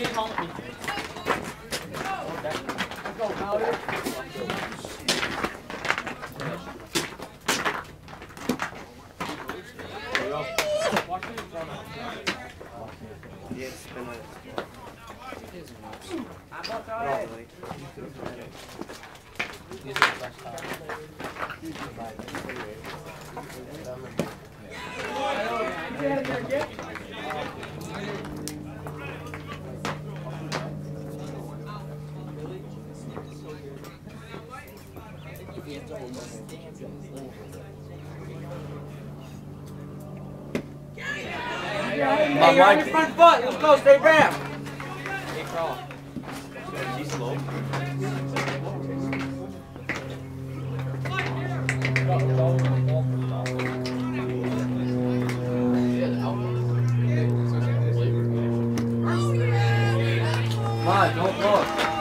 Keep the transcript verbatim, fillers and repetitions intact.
Hey, you're on your front foot. Let's go. Stay back. Hey, crawl. She's slow. Come on, don't look.